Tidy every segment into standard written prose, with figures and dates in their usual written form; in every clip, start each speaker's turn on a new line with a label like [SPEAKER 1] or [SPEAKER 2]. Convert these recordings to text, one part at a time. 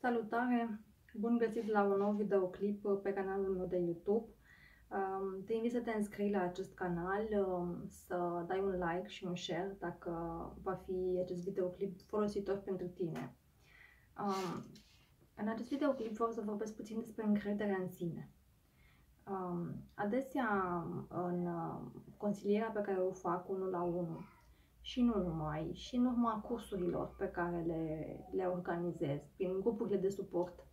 [SPEAKER 1] Salutare! Bun găsit la un nou videoclip pe canalul meu de YouTube. Te invit să te înscrii la acest canal, să dai un like și un share dacă va fi acest videoclip folositor pentru tine. În acest videoclip vreau să vorbesc puțin despre încrederea în sine. Adesea în consilierea pe care o fac 1 la 1 și nu numai, și în urma cursurilor pe care le organizez, prin grupurile de suport,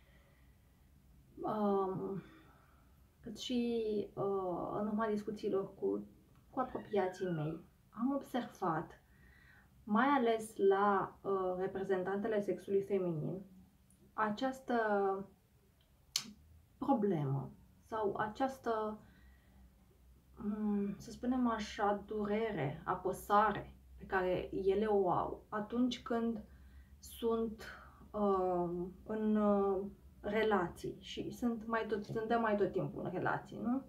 [SPEAKER 1] cât și în urma discuțiilor cu apropiații mei, am observat, mai ales la reprezentantele sexului feminin, această problemă sau această, să spunem așa, durere, apăsare pe care ele o au atunci când sunt în relații și suntem mai tot timpul în relații, nu?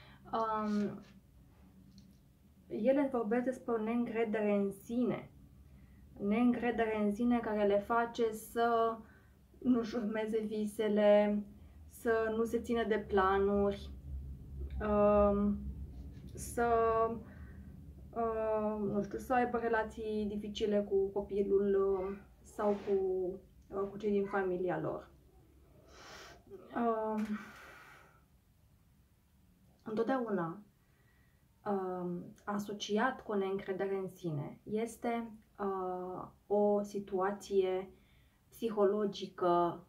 [SPEAKER 1] Ele vorbesc despre o neîncredere în sine. Neîncredere în sine care le face să nu-și urmeze visele, să nu se țină de planuri, nu știu, să aibă relații dificile cu copilul sau cu cei din familia lor. Întotdeauna asociat cu o neîncredere în sine este o situație psihologică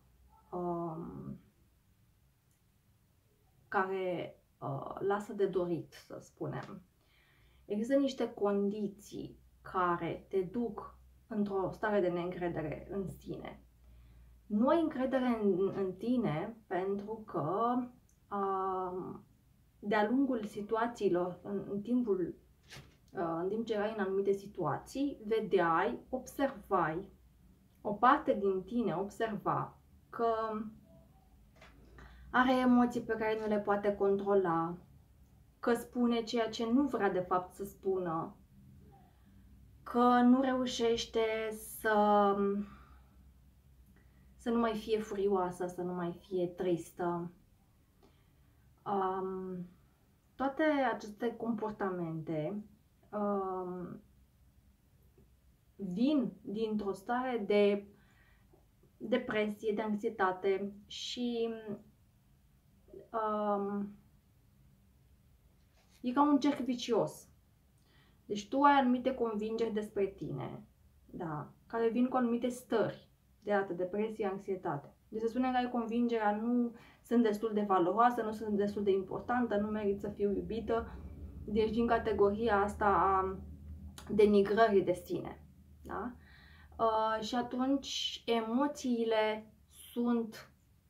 [SPEAKER 1] care lasă de dorit, să spunem. Există niște condiții care te duc într-o stare de neîncredere în sine. Nu ai încredere în tine pentru că de-a lungul situațiilor, în timp ce erai în anumite situații, vedeai, observai, o parte din tine observa că are emoții pe care nu le poate controla, că spune ceea ce nu vrea de fapt să spună, că nu reușește să nu mai fie furioasă, să nu mai fie tristă. Toate aceste comportamente vin dintr-o stare de depresie, de anxietate și e ca un cerc vicios. Deci tu ai anumite convingeri despre tine, da, care vin cu anumite stări de dată, depresie, anxietate. Deci se spune că ai convingerea: nu sunt destul de valoroasă, nu sunt destul de importantă, nu merit să fiu iubită. Deci din categoria asta a denigrării de sine. Da? Și atunci emoțiile sunt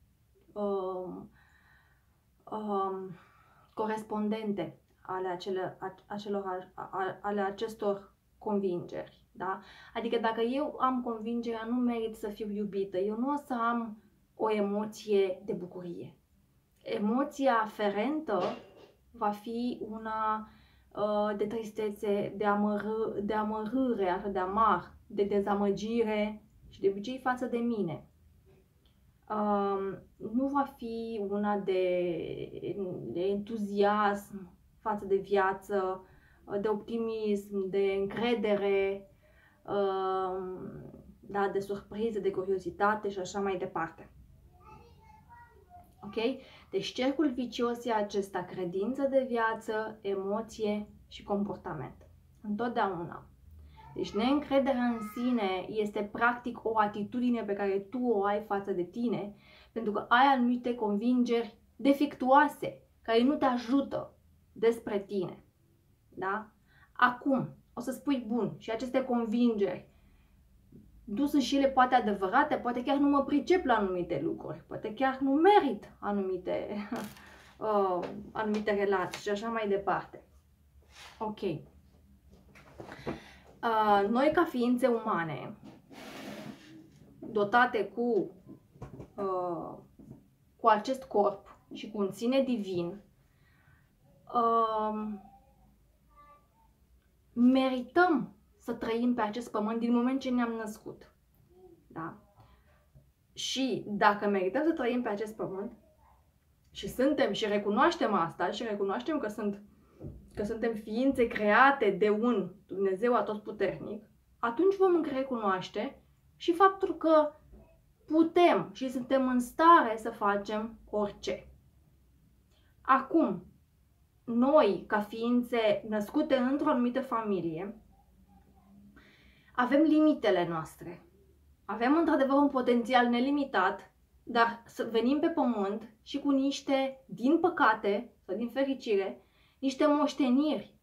[SPEAKER 1] corespondente ale acestor convingeri. Da? Adică dacă eu am convingerea nu merit să fiu iubită, eu nu o să am o emoție de bucurie. Emoția aferentă va fi una de tristețe, de amărâre, de amar, de dezamăgire și de obicei față de mine. Nu va fi una de entuziasm față de viață, de optimism, de încredere, da, de surpriză, de curiozitate și așa mai departe. Ok? Deci cercul vicios e acesta: credință de viață, emoție și comportament. Întotdeauna. Deci neîncrederea în sine este practic o atitudine pe care tu o ai față de tine, pentru că ai anumite convingeri defectuoase care nu te ajută despre tine. Da? Acum, o să spui: bun, și aceste convingeri, nu sunt și ele poate adevărate, poate chiar nu mă pricep la anumite lucruri, poate chiar nu merit anumite relații și așa mai departe. Ok. Noi ca ființe umane, dotate cu acest corp și cu un sine divin, merităm să trăim pe acest pământ din moment ce ne-am născut. Da? Și dacă merităm să trăim pe acest pământ și suntem și recunoaștem asta și recunoaștem că suntem ființe create de un Dumnezeu atotputernic, atunci vom recunoaște și faptul că putem și suntem în stare să facem orice. Acum, noi, ca ființe născute într-o anumită familie, avem limitele noastre. Avem într-adevăr un potențial nelimitat, dar să venim pe pământ și cu niște, din păcate sau din fericire, niște moșteniri.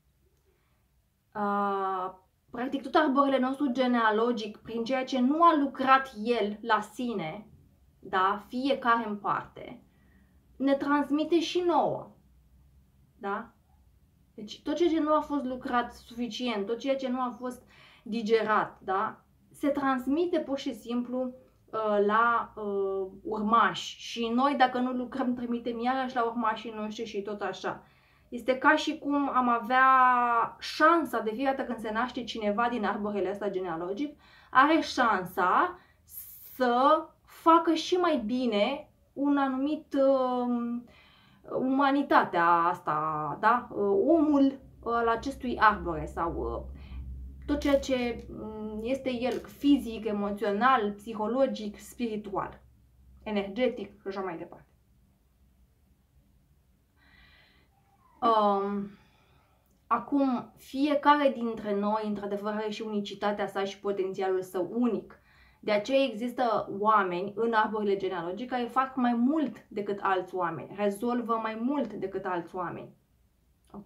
[SPEAKER 1] Practic tot arborele nostru genealogic, prin ceea ce nu a lucrat el la sine, da, fiecare în parte, ne transmite și nouă. Da? Deci tot ceea ce nu a fost lucrat suficient, tot ceea ce nu a fost digerat, da, se transmite pur și simplu la urmași. Și noi, dacă nu lucrăm, trimitem iarăși la urmașii noștri și tot așa. Este ca și cum am avea șansa, de fiecare dată când se naște cineva din arborele ăsta genealogic, are șansa să facă și mai bine un anumit umanitatea asta, da? Omul al acestui arbore sau tot ceea ce este el fizic, emoțional, psihologic, spiritual, energetic și așa mai departe. Acum, fiecare dintre noi, într-adevăr, are și unicitatea sa și potențialul său unic. De aceea există oameni în arborile genealogice care fac mai mult decât alți oameni, rezolvă mai mult decât alți oameni. Ok?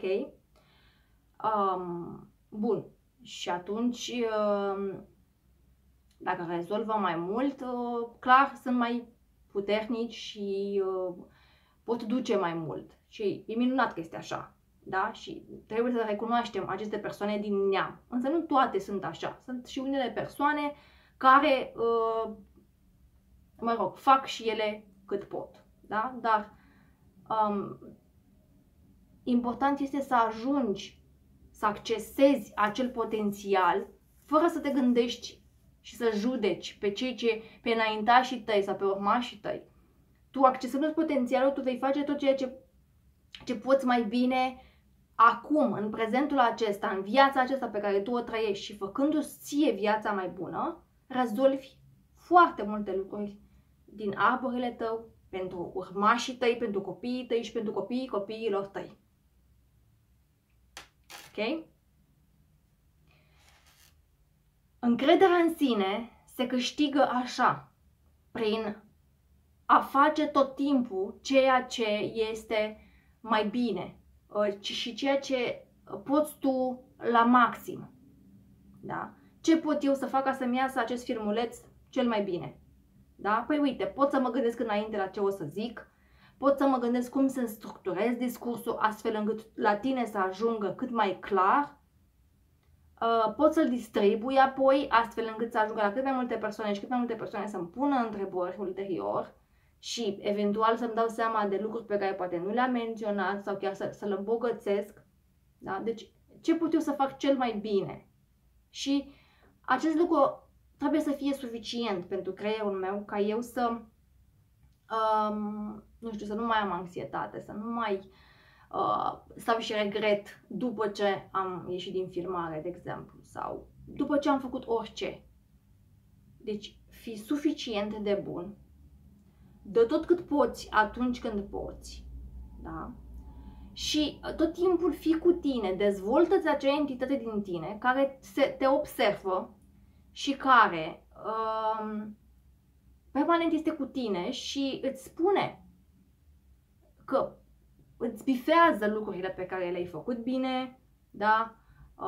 [SPEAKER 1] Bun. Și atunci, dacă rezolvă mai mult, clar, sunt mai puternici și pot duce mai mult. Și e minunat că este așa. Da? Și trebuie să recunoaștem aceste persoane din neam. Însă nu toate sunt așa. Sunt și unele persoane care, mă rog, fac și ele cât pot. Da? Dar important este să ajungi să accesezi acel potențial fără să te gândești și să judeci pe înaintașii tăi sau pe urmașii tăi. Tu, accesând potențialul, tu vei face tot ceea ce poți mai bine acum, în prezentul acesta, în viața aceasta pe care tu o trăiești și făcându-ți ție viața mai bună, rezolvi foarte multe lucruri din arborele tău, pentru urmașii tăi, pentru copiii tăi și pentru copiii copiilor tăi. Ok? Încrederea în sine se câștigă așa, prin a face tot timpul ceea ce este mai bine și ceea ce poți tu la maxim. Da? Ce pot eu să fac ca să-mi iasă acest filmuleț cel mai bine? Da? Păi uite, pot să mă gândesc înainte la ce o să zic, pot să mă gândesc cum să structurez discursul astfel încât la tine să ajungă cât mai clar, pot să-l distribui apoi astfel încât să ajungă la cât mai multe persoane și cât mai multe persoane să-mi pună întrebări ulterior și eventual să-mi dau seama de lucruri pe care poate nu le-am menționat sau chiar să-l îmbogățesc. Da? Deci ce pot eu să fac cel mai bine? Și acest lucru trebuie să fie suficient pentru creierul meu ca eu să, nu știu, să nu mai am anxietate, să nu mai stau și regret după ce am ieșit din filmare, de exemplu, sau după ce am făcut orice. Deci, fii suficient de bun, dă tot cât poți atunci când poți, da? Și tot timpul fii cu tine, dezvoltă-ți acea entitate din tine care te observă și care permanent este cu tine și îți spune că îți bifează lucrurile pe care le-ai făcut bine, da?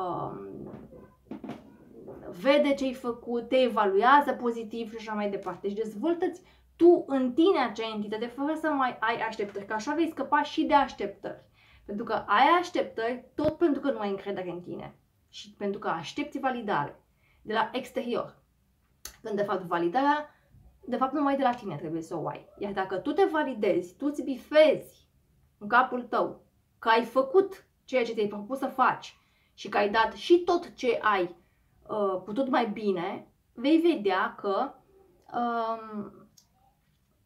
[SPEAKER 1] Vede ce ai făcut, te evaluează pozitiv și așa mai departe. Deci dezvoltă-ți tu în tine acea entitate fără să mai ai așteptări, că așa vei scăpa și de așteptări. Pentru că ai așteptări tot pentru că nu ai încredere în tine și pentru că aștepți validare de la exterior. Când de fapt validarea, de fapt numai de la tine trebuie să o ai. Iar dacă tu te validezi, tu îți bifezi în capul tău că ai făcut ceea ce ți-ai propus să faci și că ai dat și tot ce ai putut mai bine, vei vedea că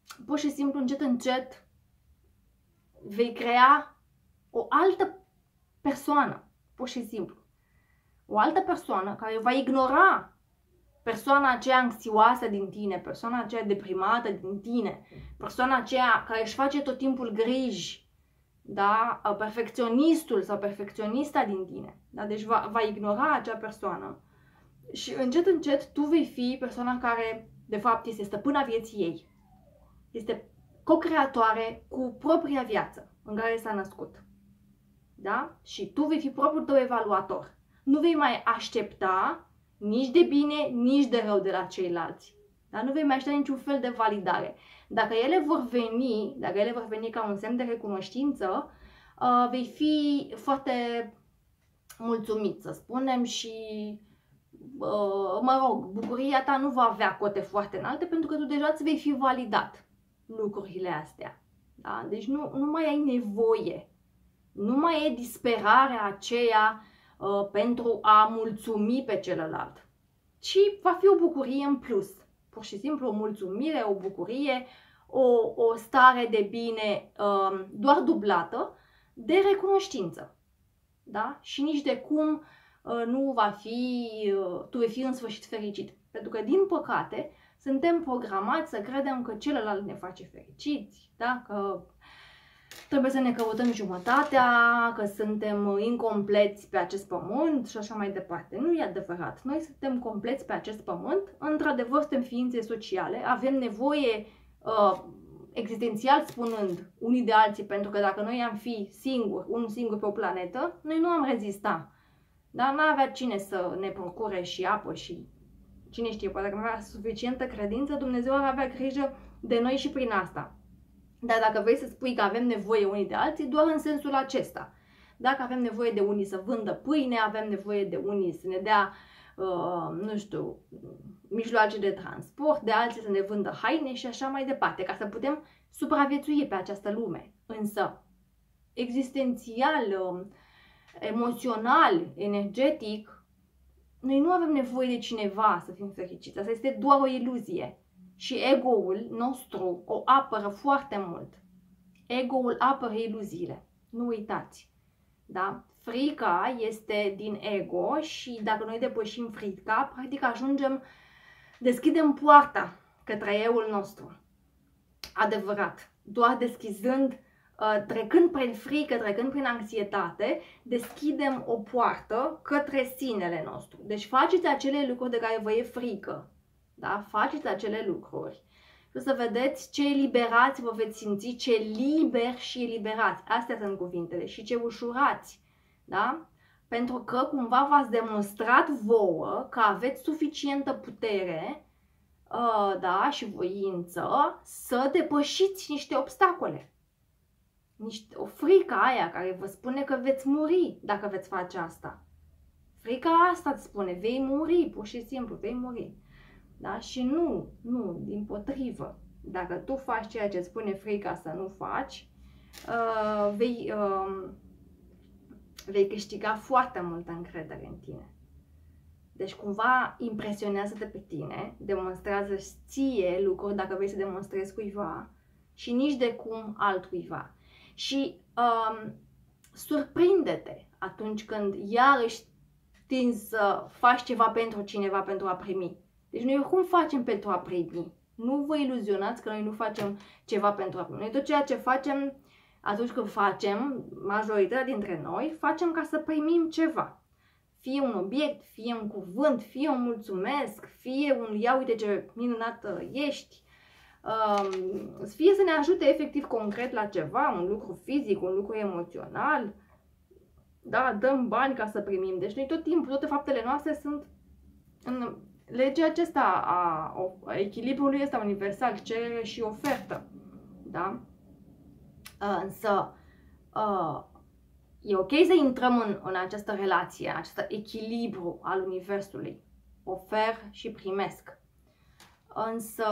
[SPEAKER 1] pur și simplu, încet, încet, vei crea o altă persoană, pur și simplu. O altă persoană care va ignora persoana aceea anxioasă din tine, persoana aceea deprimată din tine, persoana aceea care își face tot timpul griji, da? Perfecționistul sau perfecționista din tine. Da? Deci va ignora acea persoană și încet, încet tu vei fi persoana care, de fapt, este stăpâna vieții ei. Este co-creatoare cu propria viață în care s-a născut. Da? Și tu vei fi propriul tău evaluator. Nu vei mai aștepta nici de bine, nici de rău de la ceilalți. Dar nu vei mai aștepta niciun fel de validare. Dacă ele vor veni ca un semn de recunoștință, vei fi foarte mulțumit, să spunem, și mă rog, bucuria ta nu va avea cote foarte înalte pentru că tu deja îți vei fi validat lucrurile astea. Da? Deci nu mai ai nevoie. Nu mai e disperarea aceea pentru a mulțumi pe celălalt, ci va fi o bucurie în plus. Pur și simplu o mulțumire, o bucurie, o stare de bine doar dublată de recunoștință. Da? Și nici de cum nu va fi, tu vei fi în sfârșit fericit. Pentru că, din păcate, suntem programați să credem că celălalt ne face fericiți, da? Că trebuie să ne căutăm jumătatea, că suntem incompleți pe acest pământ și așa mai departe. Nu e adevărat. Noi suntem compleți pe acest pământ. Într-adevăr, suntem ființe sociale. Avem nevoie, existențial spunând, unii de alții, pentru că dacă noi am fi singuri, unul singur pe o planetă, noi nu am rezista. Dar n-avea cine să ne procure și apă și cine știe, poate că avea suficientă credință, Dumnezeu ar avea grijă de noi și prin asta. Dar dacă vrei să spui că avem nevoie unii de alții, doar în sensul acesta. Dacă avem nevoie de unii să vândă pâine, avem nevoie de unii să ne dea, nu știu, mijloace de transport, de alții să ne vândă haine și așa mai departe, ca să putem supraviețui pe această lume. Însă, existențial, emoțional, energetic, noi nu avem nevoie de cineva să fim fericiți. Asta este doar o iluzie. Și ego-ul nostru o apără foarte mult. Ego-ul apără iluziile. Nu uitați. Da? Frica este din ego și dacă noi depășim frica, practic deschidem poarta către eu-ul nostru. Adevărat. Doar deschizând, trecând prin frică, trecând prin anxietate, deschidem o poartă către sinele nostru. Deci faceți acele lucruri de care vă e frică. Da? Faceți acele lucruri și o să vedeți ce eliberați vă veți simți, ce liberi și eliberați. Astea sunt cuvintele. Și ce ușurați. Da? Pentru că cumva v-ați demonstrat vouă că aveți suficientă putere, da, și voință să depășiți niște obstacole. O frică aia care vă spune că veți muri dacă veți face asta. Frica asta îți spune, vei muri, pur și simplu, vei muri. Da? Și nu, dimpotrivă. Dacă tu faci ceea ce îți spune frica să nu faci, vei câștiga foarte multă încredere în tine. Deci cumva impresionează-te pe tine, demonstrează-ți ție lucruri dacă vrei să demonstrezi cuiva și nici de cum altcuiva. Și surprinde-te atunci când iarăși tinzi să faci ceva pentru cineva pentru a primi. Deci noi oricum facem pentru a primi. Nu vă iluzionați că noi nu facem ceva pentru a primi. Noi tot ceea ce facem atunci când facem, majoritatea dintre noi, facem ca să primim ceva. Fie un obiect, fie un cuvânt, fie un mulțumesc, fie un ia uite ce minunată ești, fie să ne ajute efectiv concret la ceva, un lucru fizic, un lucru emoțional. Da, dăm bani ca să primim. Deci noi tot timpul, toate faptele noastre sunt în legea aceasta a echilibrului ăsta universal, cerere și ofertă. Da? Însă e ok să intrăm în această relație, în acest echilibru al universului. Ofer și primesc. Însă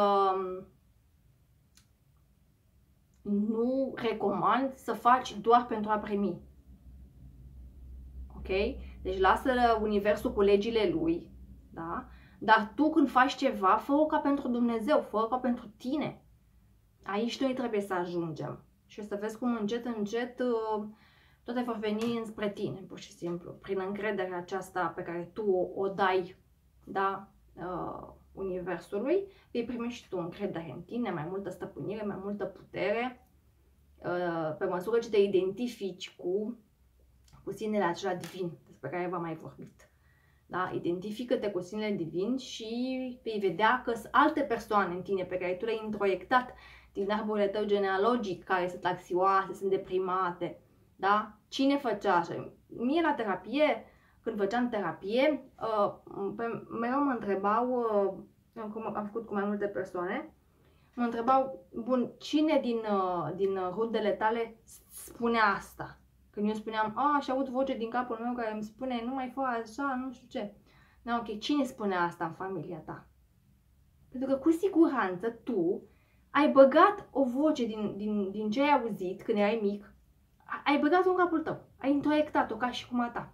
[SPEAKER 1] nu recomand să faci doar pentru a primi. Ok? Deci lasă universul cu legile lui. Da? Dar tu când faci ceva, fă-o ca pentru Dumnezeu, fă-o ca pentru tine. Aici noi trebuie să ajungem. Și o să vezi cum încet, încet toate vor veni înspre tine, pur și simplu, prin încrederea aceasta pe care tu o dai, da, universului, vei primi și tu încredere în tine, mai multă stăpânire, mai multă putere, pe măsură ce te identifici cu sinele acela divin despre care v-am mai vorbit. Da? Identifică-te cu sinele divin și vei vedea că sunt alte persoane în tine pe care tu le-ai introiectat din arborele tău genealogic, care sunt anxioase, sunt deprimate. Da? Cine făcea așa? Mie la terapie, când făceam terapie, mereu mă întrebau, am făcut cu mai multe persoane, mă întrebau, bun, cine din rudele tale spunea asta? Când eu spuneam, și aud voce din capul meu care îmi spune, nu mai fă așa, nu știu ce. Da, ok, cine spunea asta în familia ta? Pentru că cu siguranță tu ai băgat o voce din ce ai auzit când erai mic, ai băgat-o în capul tău, ai introiectat-o ca și cum a ta.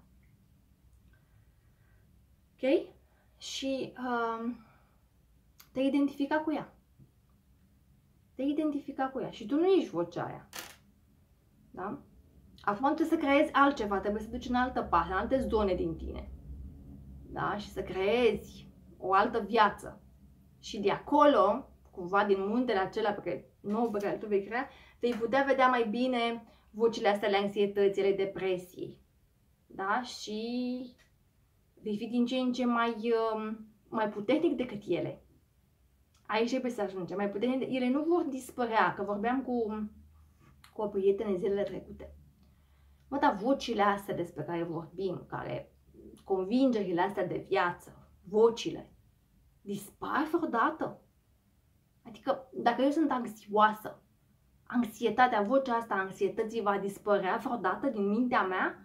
[SPEAKER 1] Ok? Și te identifica cu ea. Te identifica cu ea și tu nu ești vocea aia. Da? Acum trebuie să creezi altceva, trebuie să duci în altă parte, în alte zone din tine. Da? Și să creezi o altă viață. Și de acolo, cumva din muntele acela nou pe care tu vei crea, vei putea vedea mai bine vocile astea ale anxietății, ale depresiei. Da? Și vei fi din ce în ce mai puternic decât ele. Aici trebuie să ajungem. Mai puternic, ele nu vor dispărea, că vorbeam cu o prietenă zilele trecute. Mă, dar vocile astea despre care vorbim, convingerile astea de viață, vocile, dispar vreodată. Adică, dacă eu sunt anxioasă, anxietatea, vocea asta a anxietății va dispărea vreodată din mintea mea?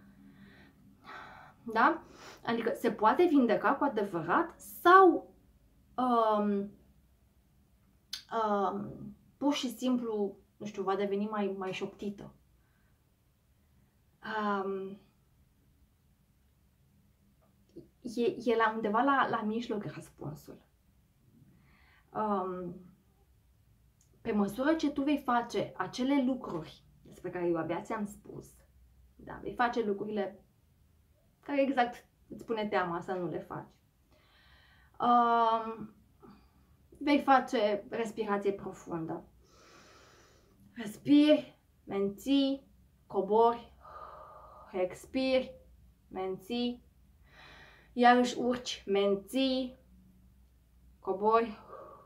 [SPEAKER 1] Da? Adică se poate vindeca cu adevărat sau pur și simplu, nu știu, va deveni mai șoptită? E la undeva la mijloc răspunsul. Pe măsură ce tu vei face acele lucruri despre care eu abia ți-am spus, da, vei face lucrurile care exact îți spune teama să nu le faci. Vei face respirație profundă. Respiri, menții, cobori, expiri, menții, iarăși urci, menții, cobori,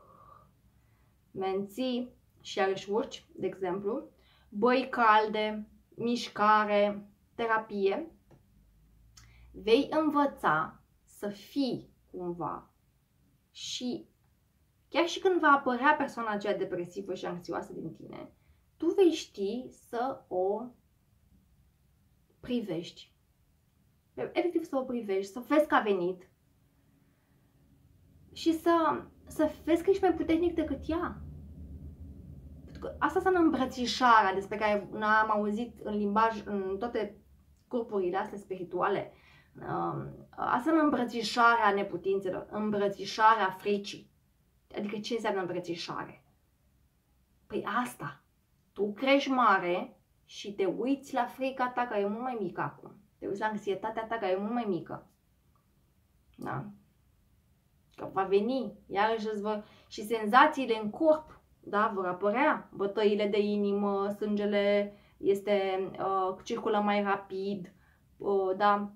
[SPEAKER 1] menții și iarăși urci, de exemplu, băi calde, mișcare, terapie. Vei învăța să fii cumva și chiar și când va apărea persoana aceea depresivă și anxioasă din tine, tu vei ști să o privești. Efectiv să o privești, să vezi că a venit și să vezi că ești mai puternic decât ea. Pentru că asta înseamnă îmbrățișarea despre care am auzit în limbaj, în toate grupurile astea spirituale. Asta înseamnă îmbrățișarea neputințelor, îmbrățișarea fricii. Adică ce înseamnă îmbrățișare? Păi asta. Tu crești mare și te uiți la frica ta care e mult mai mică acum. Te uiți la anxietatea ta care e mult mai mică. Da? Că va veni, iarăși și senzațiile în corp, da, vor apărea. Bătăile de inimă, sângele circulă mai rapid, da,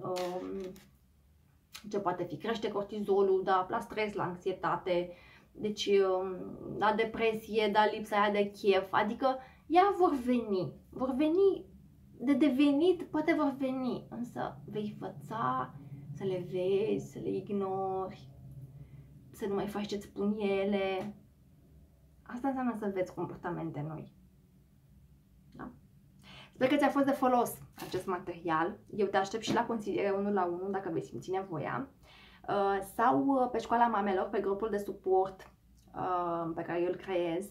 [SPEAKER 1] ce poate fi? Crește cortizolul, da, la stres, la anxietate, deci la depresie, da, lipsa aia de chef, adică ea vor veni, de devenit poate vor veni, însă vei învăța să le vezi, să le ignori, să nu mai faci ce-ți spun ele. Asta înseamnă să vezi comportamente noi. Da? Sper că ți-a fost de folos acest material. Eu te aștept și la consiliere 1 la 1 dacă vei simți nevoia. Sau pe școala mamelor, pe grupul de suport pe care eu îl creez,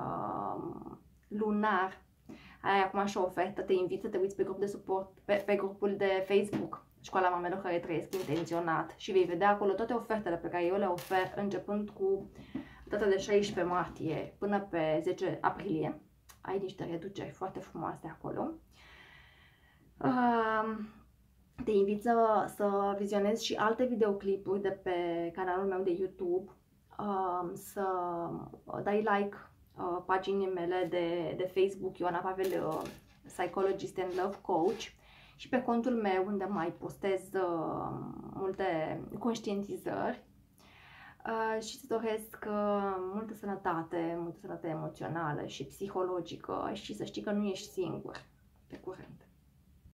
[SPEAKER 1] lunar. Ai acum și o ofertă, te invit să te uiți pe grup de suport, pe grupul de Facebook, școala mamelor care trăiesc intenționat, și vei vedea acolo toate ofertele pe care eu le ofer, începând cu data de 16 martie până pe 10 aprilie. Ai niște reduceri foarte frumoase acolo. Te invit să vizionezi și alte videoclipuri de pe canalul meu de YouTube, să dai like paginii mele de Facebook, Ioana Pavel, Psychologist and Love Coach, și pe contul meu unde mai postez multe conștientizări și îți doresc multă sănătate emoțională și psihologică și să știi că nu ești singur. Pe curând!